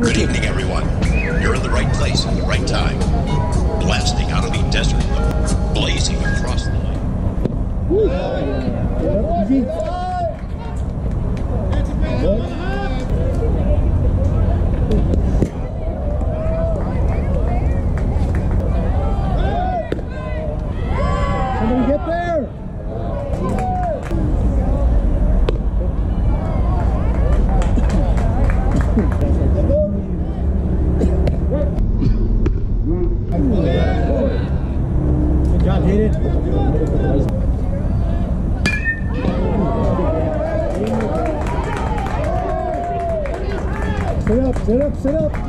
Good evening, everyone. You're in the right place at the right time. Blasting out of the desert, blazing across the lake. Somebody get there! Good job, hit it. Sit up, sit up, sit up.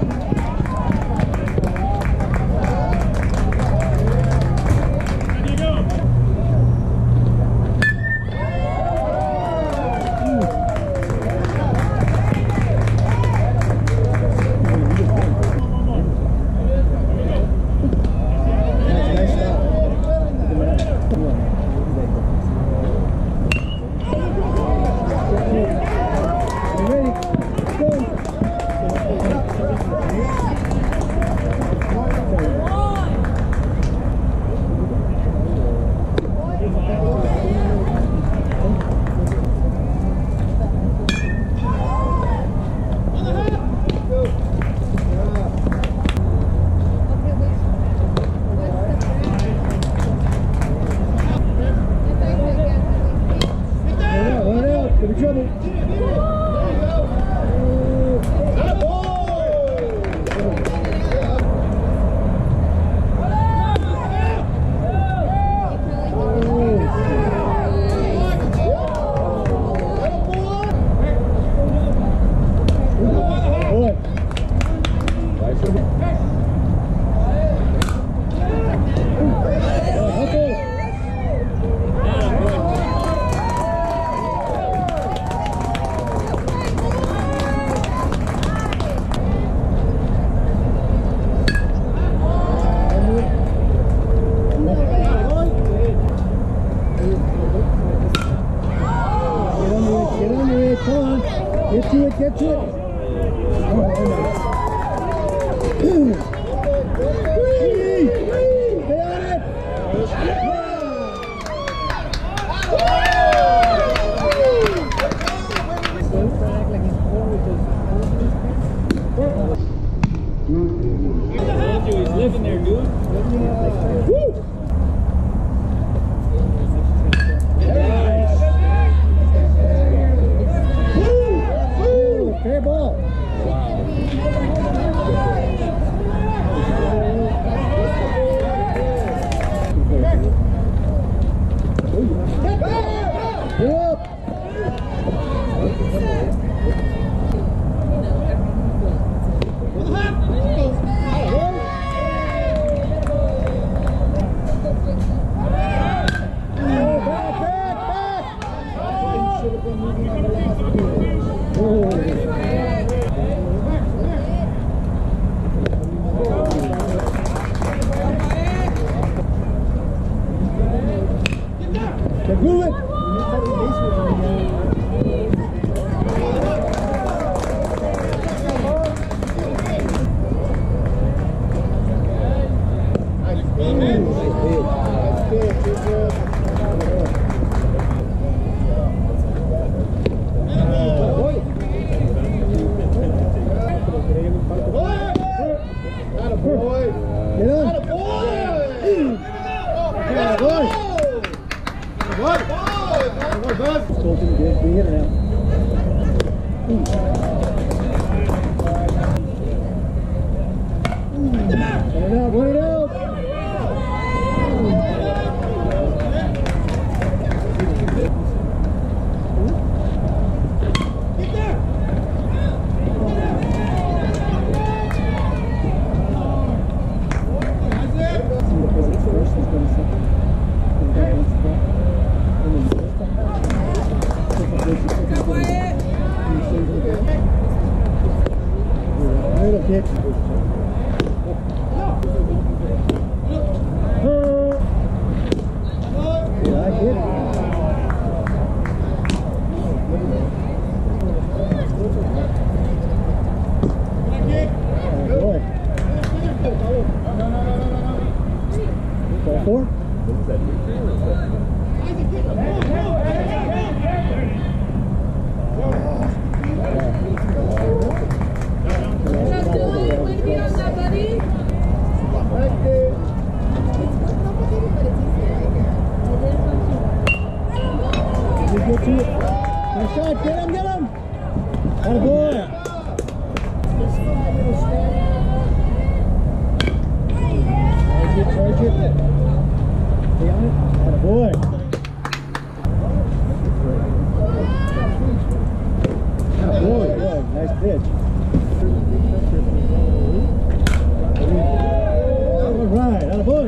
Get to it. Stay on it. He's living there, dude. Fair ball. Wow. Get up. Move it! Get 4? Nice shot, get him, get him! Attaboy! Charge it. Stay on it. Attaboy! Attaboy, good, nice pitch. All right, attaboy!